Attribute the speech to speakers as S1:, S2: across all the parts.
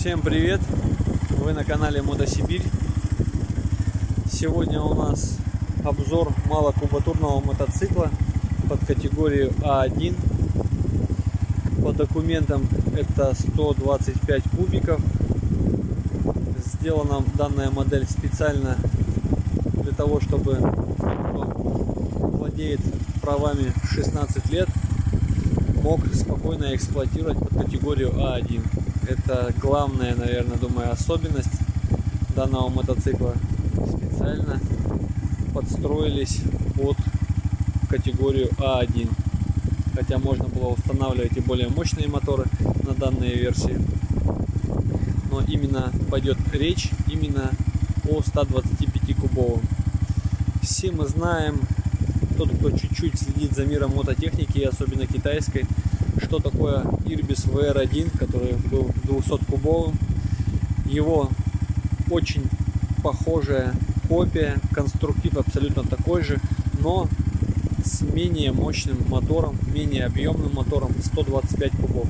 S1: Всем привет! Вы на канале Мотосибирь. Сегодня у нас обзор малокубатурного мотоцикла под категорию А1. По документам это 125 кубиков. Сделана данная модель специально для того, чтобы кто владеет правами 16 лет мог спокойно эксплуатировать под категорию А1. Это главная, наверное, думаю, особенность данного мотоцикла. Специально подстроились под категорию А1. Хотя можно было устанавливать и более мощные моторы на данные версии. Но именно пойдет речь именно о 125 кубовом. Все мы знаем, тот, кто чуть-чуть следит за миром мототехники, и особенно китайской, что такое Irbis VR1, который был 200-кубовым. Его очень похожая копия, конструктив абсолютно такой же, но с менее мощным мотором, менее объемным мотором, 125 кубов.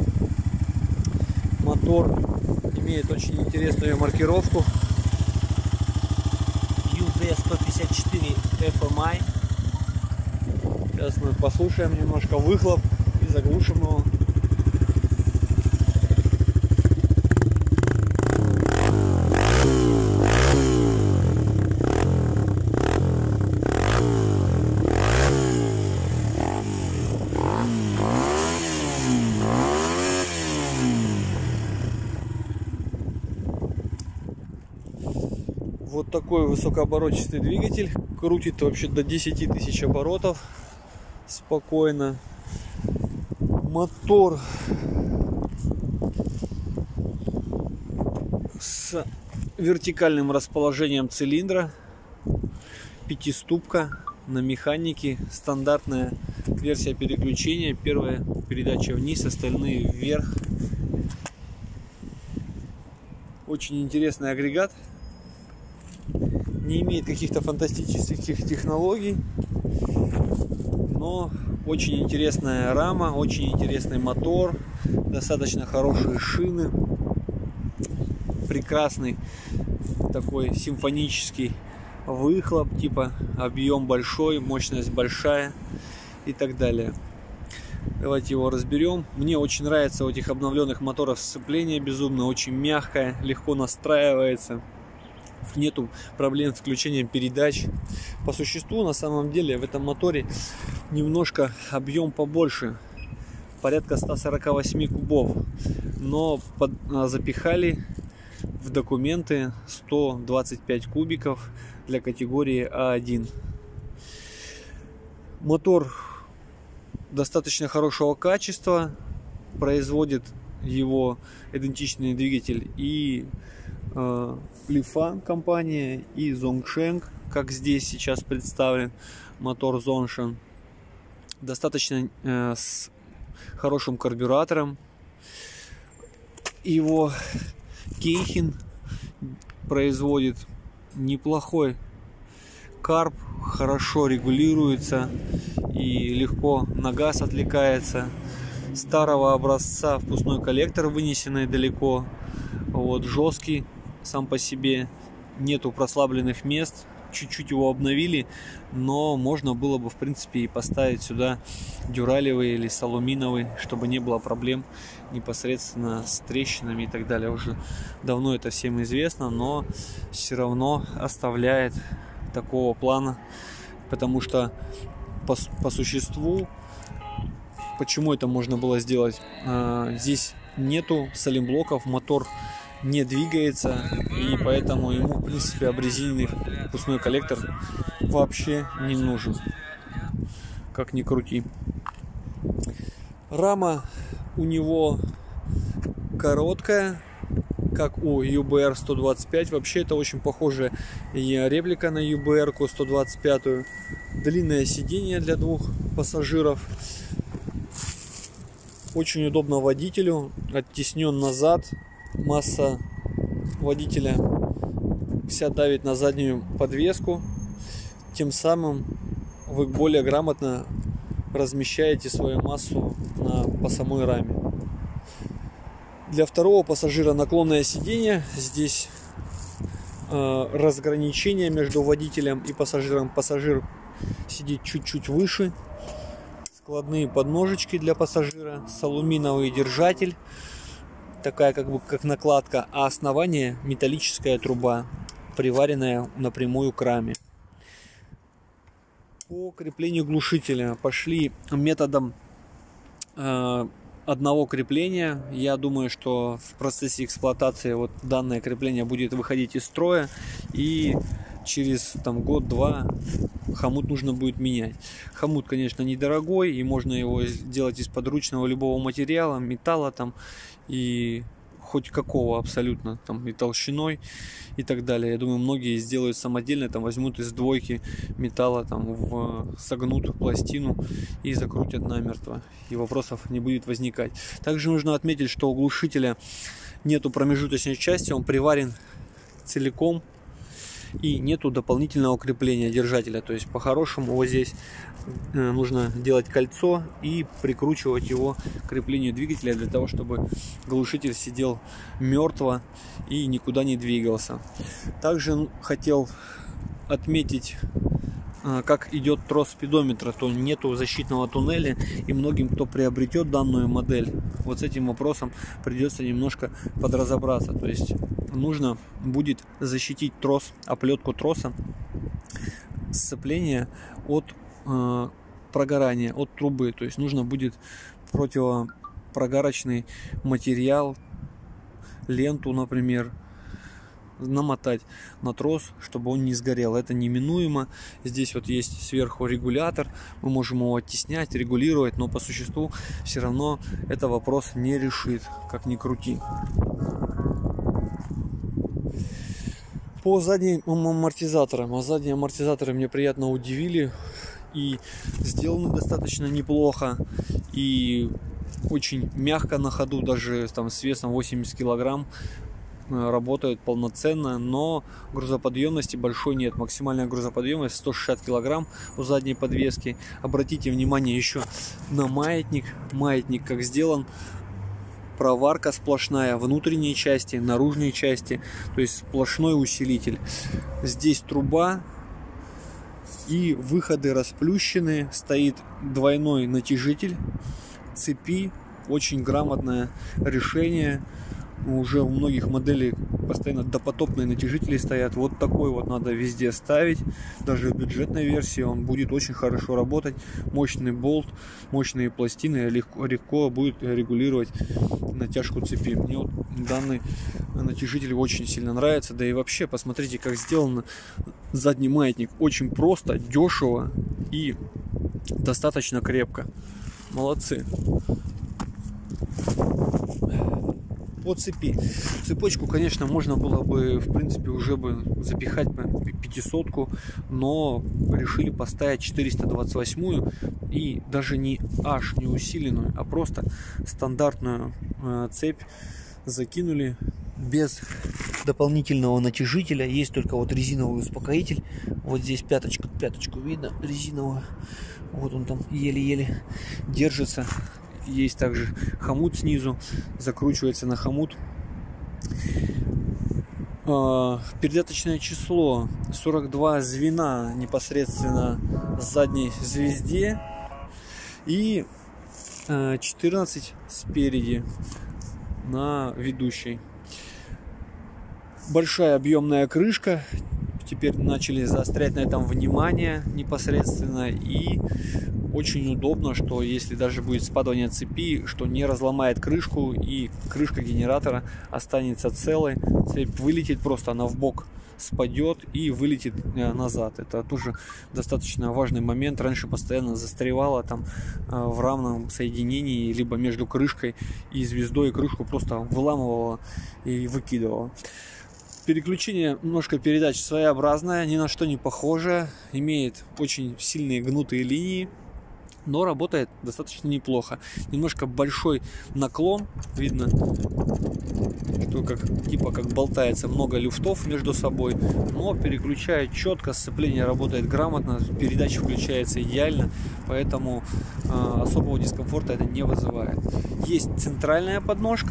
S1: Мотор имеет очень интересную маркировку UV154 FMI. Сейчас мы послушаем немножко выхлоп и заглушим его. Вот такой высокооборотистый двигатель, крутит вообще до 10 тысяч оборотов спокойно. Мотор с вертикальным расположением цилиндра, пятиступка на механике, стандартная версия переключения. Первая передача вниз, остальные вверх. Очень интересный агрегат. Не имеет каких-то фантастических технологий, но очень интересная рама, очень интересный мотор, достаточно хорошие шины, прекрасный такой симфонический выхлоп, типа объем большой, мощность большая и так далее. Давайте его разберем. Мне очень нравится у этих обновленных моторов сцепление безумно, очень мягкое, легко настраивается. Нету проблем с включением передач. По существу, на самом деле, в этом моторе немножко объем побольше, порядка 148 кубов, но запихали в документы 125 кубиков для категории А1. Мотор достаточно хорошего качества, производит его идентичный двигатель и Lifan компания, и Zhongsheng, как здесь сейчас представлен мотор Zhongsheng. Достаточно с хорошим карбюратором. Его Кейхин производит неплохой карб, хорошо регулируется и легко на газ отвлекается. Старого образца впускной коллектор, вынесенный далеко, вот, жесткий сам по себе, нету прослабленных мест, чуть-чуть его обновили, но можно было бы в принципе и поставить сюда дюралевый или салуминовый, чтобы не было проблем непосредственно с трещинами и так далее. Уже давно это всем известно, но все равно оставляет такого плана, потому что по существу, почему это можно было сделать? Здесь нету салимблоков, мотор не двигается, и поэтому ему в принципе обрезиненный впускной коллектор вообще не нужен, как ни крути. Рама у него короткая, как у UBR 125. Вообще это очень похожая реплика на UBR 125. Длинное сиденье для двух пассажиров. Очень удобно водителю, оттеснен назад. Масса водителя вся давит на заднюю подвеску. Тем самым вы более грамотно размещаете свою массу по самой раме. Для второго пассажира наклонное сиденье. Здесь разграничение между водителем и пассажиром. Пассажир сидит чуть-чуть выше. Складные подножечки для пассажира. Алюминиевый держатель. Такая как накладка. А основание металлическая труба, приваренная напрямую к раме. По креплению глушителя пошли методом одного крепления. Я думаю, что в процессе эксплуатации вот данное крепление будет выходить из строя, и через год-два хомут нужно будет менять. Хомут, конечно, недорогой, и можно его сделать из подручного любого материала, металла и хоть какого абсолютно, и толщиной и так далее. Я думаю, многие сделают самодельно, возьмут из двойки металла, согнут пластину и закрутят намертво, и вопросов не будет возникать. Также нужно отметить, что у глушителя нету промежуточной части, он приварен целиком, и нету дополнительного крепления держателя. То есть по-хорошему вот здесь нужно делать кольцо и прикручивать его к креплению двигателя, для того чтобы глушитель сидел мертво и никуда не двигался. Также хотел отметить, как идет трос спидометра. То нету защитного туннеля, и многим, кто приобретет данную модель, вот с этим вопросом придется немножко подразобраться. То есть нужно будет защитить трос, оплетку троса, сцепление от прогорания, от трубы. То есть нужно будет противопрогарочный материал, ленту, например, намотать на трос, чтобы он не сгорел. Это неминуемо. Здесь вот есть сверху регулятор, мы можем его оттеснять, регулировать, но по существу все равно это вопрос не решит, как ни крути. По задним амортизаторам. Задние амортизаторы мне приятно удивили и сделаны достаточно неплохо, и очень мягко на ходу, даже с весом 80 килограмм работают полноценно, но грузоподъемности большой нет. Максимальная грузоподъемность 160 килограмм у задней подвески. Обратите внимание еще на маятник. Маятник как сделан: проварка сплошная, внутренней части, наружной части, то есть сплошной усилитель. Здесь труба и выходы расплющены, стоит двойной натяжитель цепи. Очень грамотное решение. Уже у многих моделей постоянно допотопные натяжители стоят. Вот такой вот надо везде ставить. Даже в бюджетной версии он будет очень хорошо работать. Мощный болт, мощные пластины, легко будет регулировать натяжку цепи. Мне вот данный натяжитель очень сильно нравится. Да и вообще, посмотрите, как сделан задний маятник. Очень просто, дешево и достаточно крепко. Молодцы. По цепи. Цепочку, конечно, можно было бы, в принципе, уже бы запихать по 500-ку, но решили поставить 428-ю, и даже не усиленную, а просто стандартную цепь закинули без дополнительного натяжителя. Есть только вот резиновый успокоитель. Вот здесь пяточку видно, резиновую. Вот он там еле-еле держится. Есть также хомут снизу, закручивается на хомут. Передаточное число 42 звена непосредственно в задней звезде и 14 спереди на ведущей. Большая объемная крышка. Теперь начали заострять на этом внимание непосредственно, и очень удобно, что если даже будет спадание цепи, что не разломает крышку, и крышка генератора останется целой. Цепь вылетит просто, она в бок спадет и вылетит назад. Это тоже достаточно важный момент. Раньше постоянно застревала в равном соединении, либо между крышкой и звездой, и крышку просто выламывала и выкидывала. Переключение немножко передач своеобразное, ни на что не похоже, имеет очень сильные гнутые линии, но работает достаточно неплохо. Немножко большой наклон, видно, что как болтается, много люфтов между собой, но переключает четко, сцепление работает грамотно, передача включается идеально, поэтому особого дискомфорта это не вызывает. Есть центральная подножка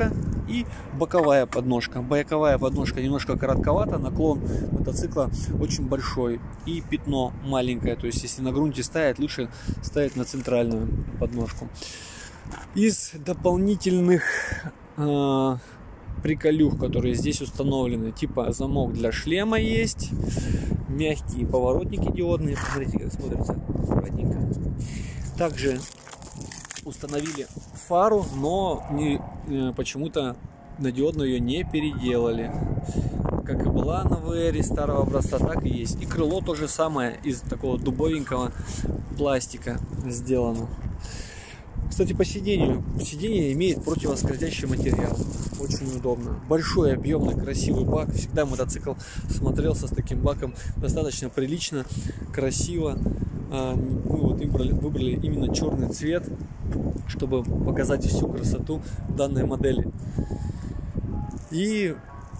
S1: и боковая подножка. Боковая подножка немножко коротковата, наклон мотоцикла очень большой и пятно маленькое. То есть если на грунте ставить, лучше ставить на центральную подножку. Из дополнительных приколюх, которые здесь установлены, типа замок для шлема есть, мягкие поворотники диодные, смотрите, как смотрится аккуратненько. Также установили фару, но почему-то на диодную ее не переделали. Как и была на VR старого образца, так и есть. И крыло то же самое, из такого дубовенького пластика сделано. Кстати, по сидению. Сиденье имеет противоскользящий материал. Очень удобно. Большой, объемный, красивый бак. Всегда мотоцикл смотрелся с таким баком достаточно прилично, красиво. Мы вот выбрали именно черный цвет, чтобы показать всю красоту данной модели. И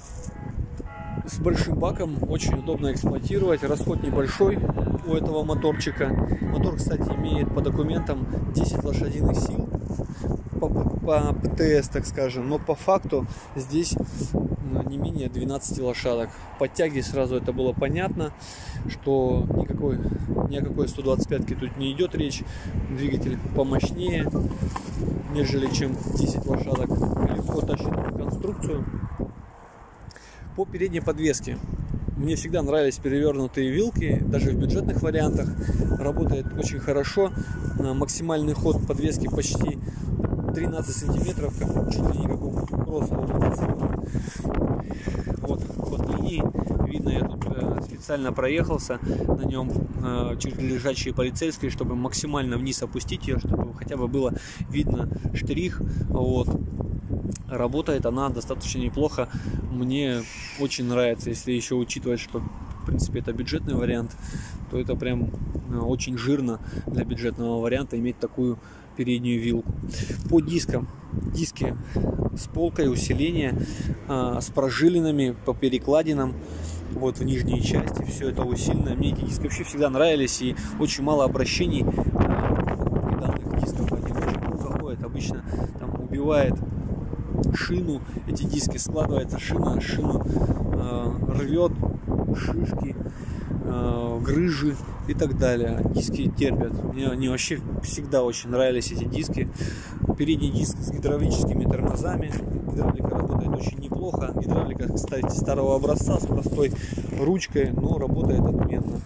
S1: с большим баком очень удобно эксплуатировать. Расход небольшой у этого моторчика. Мотор, кстати, имеет по документам 10 лошадиных сил по ПТС, так скажем, но по факту здесь не менее 12 лошадок. По тяге сразу это было понятно, что ни о какой 125-ке тут не идет речь. Двигатель помощнее, нежели чем 10 лошадок. Легко тащит конструкцию. По передней подвеске. Мне всегда нравились перевернутые вилки, даже в бюджетных вариантах. Работает очень хорошо. Максимальный ход подвески почти 13 сантиметров, чуть ли не как у кроссового мотоцикла. Вот ход линии. Видно, я тут специально проехался на нем чуть лежачие полицейские, чтобы максимально вниз опустить ее, чтобы хотя бы было видно штрих. Вот. Работает она достаточно неплохо. Мне очень нравится, если еще учитывать, что в принципе это бюджетный вариант, то это прям очень жирно для бюджетного варианта иметь такую переднюю вилку. По дискам. Диски с полкой усиления, с прожилинами по перекладинам. Вот в нижней части все это усилено. Мне эти диски вообще всегда нравились, и очень мало обращений при данных дисках. Они очень плохо ходят. Обычно там убивает шину, эти диски, складывается шину рвет, шишки, грыжи и так далее. Диски терпят. Мне они вообще всегда очень нравились, эти диски. Передний диск с гидравлическими тормозами. Гидравлика работает очень неплохо. Гидравлика, кстати, старого образца с простой ручкой, но работает отменно.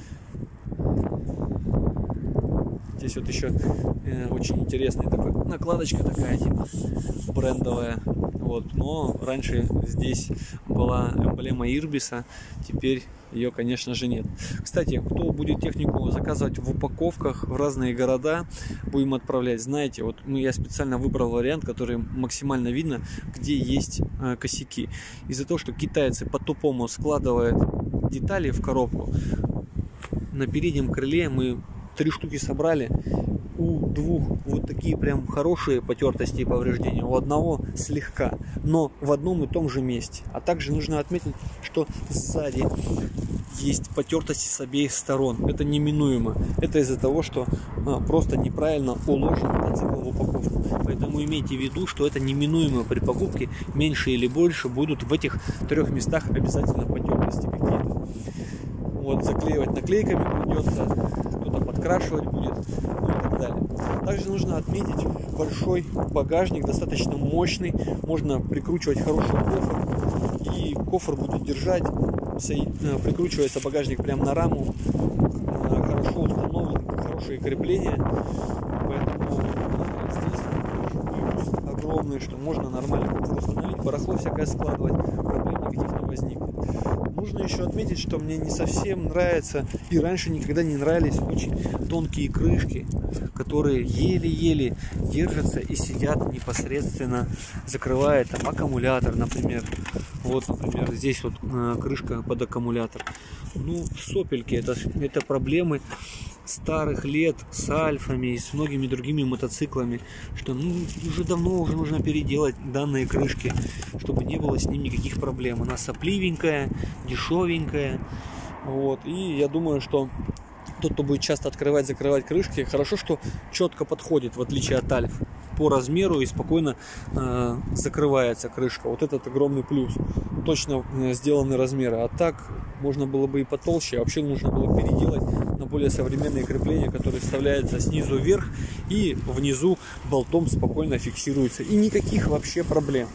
S1: Здесь вот еще очень интересная такая накладочка такая, типа брендовая. Вот. Но раньше здесь была эмблема Ирбиса, теперь ее, конечно же, нет. Кстати, кто будет технику заказывать в упаковках в разные города, будем отправлять, знаете, вот я специально выбрал вариант, который максимально видно, где есть косяки. Из-за того, что китайцы по-тупому складывают детали в коробку, на переднем крыле мы 3 штуки собрали. У 2 вот такие прям хорошие потертости и повреждения, у одного слегка, но в одном и том же месте. А также нужно отметить, что сзади есть потертости с обеих сторон. Это неминуемо. Это из-за того, что просто неправильно уложен мотоцикл в упаковку. Поэтому имейте в виду, что это неминуемо при покупке. Меньше или больше будут в этих 3 местах обязательно потертости какие-то. Вот, заклеивать наклейками придется, кто-то подкрашивать будет, ну и так далее. Также нужно отметить большой багажник, достаточно мощный, можно прикручивать хороший кофр, и кофр будет держать, прикручивается багажник прямо на раму, хорошо установлен, хорошие крепления, поэтому здесь плюс огромный, что можно нормально кофр установить, барахло всякое складывать, проблем никаких не возникнет. Нужно еще отметить, что мне не совсем нравится, и раньше никогда не нравились очень тонкие крышки, которые еле-еле держатся и сидят непосредственно, закрывая там аккумулятор, например. Вот, например, здесь вот крышка под аккумулятор. Ну, сопельки, это проблемы старых лет с альфами и с многими другими мотоциклами, что уже давно уже нужно переделать данные крышки, чтобы не было с ним никаких проблем. Она сопливенькая, дешевенькая. Вот. И я думаю, что тот, кто будет часто открывать-закрывать крышки, хорошо, что четко подходит, в отличие от альф. по размеру и спокойно закрывается крышка. Вот этот огромный плюс. Точно сделаны размеры. А так можно было бы и потолще. Вообще нужно было переделать на более современные крепления, которые вставляются снизу вверх и внизу болтом спокойно фиксируются. И никаких вообще проблем.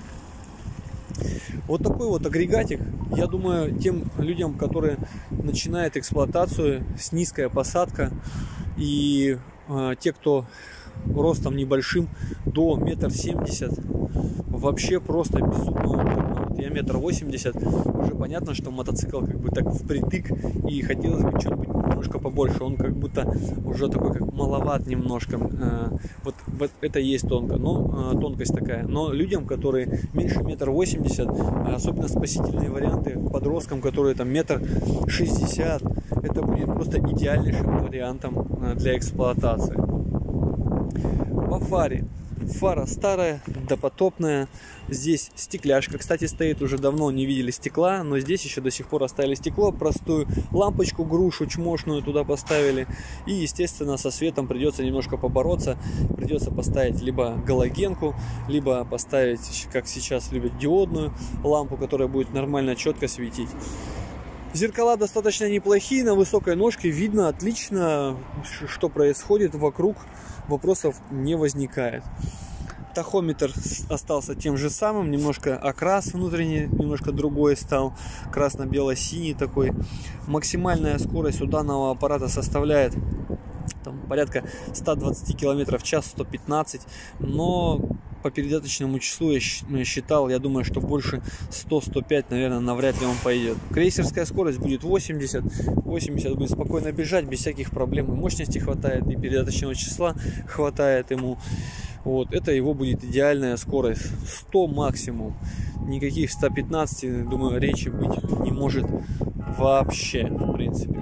S1: Вот такой вот агрегатик, я думаю, тем людям, которые начинают эксплуатацию с низкой посадкой, и те, кто ростом небольшим, до 1,70 м, вообще просто безумно удобно. Вот я 1,80 м, уже понятно, что мотоцикл как бы так впритык, и хотелось бы что-нибудь немножко побольше. Он как будто уже такой как маловат немножко. Вот это и есть тонкость такая. Но людям, которые меньше 1,80 м, особенно спасительные варианты подросткам, которые там 1,60 м, это будет просто идеальнейшим вариантом для эксплуатации. По фаре. Фара старая, допотопная. Здесь стекляшка. Кстати, стоит уже давно, не видели стекла, но здесь еще до сих пор оставили стекло. Простую лампочку, грушу чмошную туда поставили. И, естественно, со светом придется немножко побороться. Придется поставить либо галогенку, либо поставить, как сейчас любят, диодную лампу, которая будет нормально четко светить. Зеркала достаточно неплохие, на высокой ножке видно отлично, что происходит вокруг, вопросов не возникает. Тахометр остался тем же самым, немножко окрас внутренний, немножко другой стал, красно-бело-синий такой. Максимальная скорость у данного аппарата составляет там порядка 120 км в час, 115, но по передаточному числу я считал, я думаю, что больше 100-105, наверное, навряд ли он пойдет. Крейсерская скорость будет 80 будет спокойно бежать, без всяких проблем. И мощности хватает, и передаточного числа хватает ему. Вот, это его будет идеальная скорость. 100 максимум. Никаких 115, думаю, речи быть не может вообще, в принципе.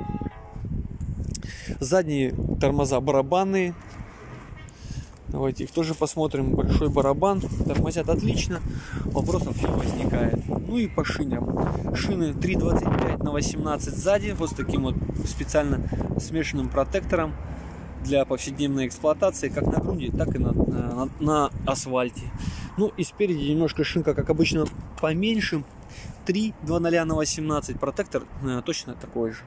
S1: Задние тормоза барабанные. Давайте их тоже посмотрим. Большой барабан. Тормозят отлично. Вопросов не возникает. Ну и по шинам. Шины 3,25 на 18 сзади. Вот с таким вот специально смешанным протектором для повседневной эксплуатации. Как на грунте, так и на асфальте. Ну и спереди немножко шинка, как обычно, поменьше. 3,20 на 18. Протектор точно такой же.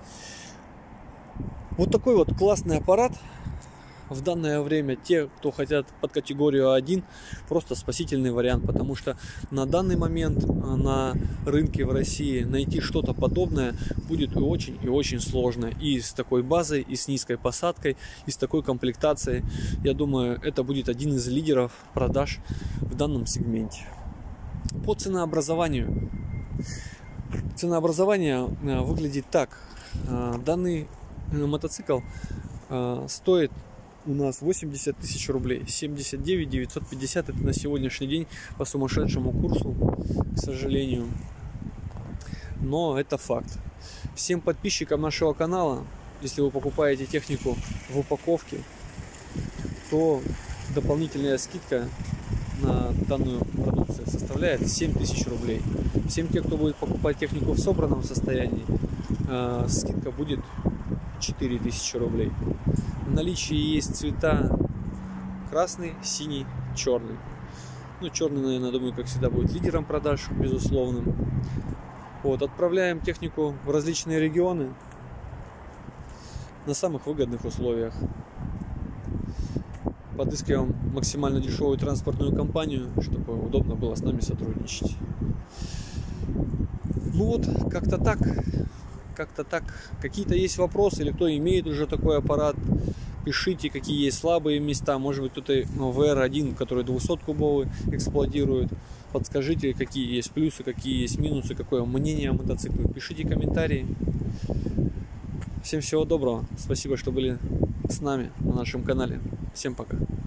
S1: Вот такой вот классный аппарат. В данное время те, кто хотят под категорию А1, просто спасительный вариант, потому что на данный момент на рынке в России найти что-то подобное будет очень и очень сложно. И с такой базой, и с низкой посадкой, и с такой комплектацией. Я думаю, это будет один из лидеров продаж в данном сегменте. По ценообразованию. Ценообразование выглядит так. Данный мотоцикл стоит у нас 80 тысяч рублей, 79 950 это на сегодняшний день по сумасшедшему курсу, к сожалению, но это факт. Всем подписчикам нашего канала, если вы покупаете технику в упаковке, то дополнительная скидка на данную продукцию составляет 7000 рублей. Всем тем, кто будет покупать технику в собранном состоянии, скидка будет 4000 рублей. В наличии есть цвета красный, синий, черный. Ну, черный, наверное, думаю, как всегда, будет лидером продаж, безусловным. Вот, отправляем технику в различные регионы на самых выгодных условиях. Подыскиваем максимально дешевую транспортную компанию, чтобы удобно было с нами сотрудничать. Ну вот, как-то так. Какие-то есть вопросы, или кто имеет уже такой аппарат, пишите, какие есть слабые места. Может быть, кто-то VR1, который 200-кубовый эксплуатирует. Подскажите, какие есть плюсы, какие есть минусы, какое мнение о мотоцикле. Пишите комментарии. Всем всего доброго. Спасибо, что были с нами на нашем канале. Всем пока.